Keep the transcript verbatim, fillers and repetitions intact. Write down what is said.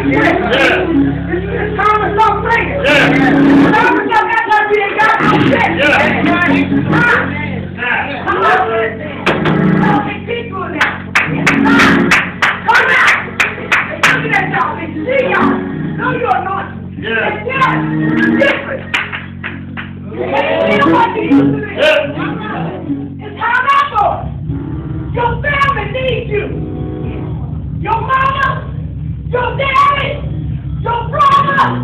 It's time to stop playing. Yeah. It's time to stop acting like we ain't got no shit. Yeah. Come on. Okay, keep doing that. It's time. Come out. They look at y'all. They see y'all. No, you're not. Yeah. It's different. You ain't what you used to be.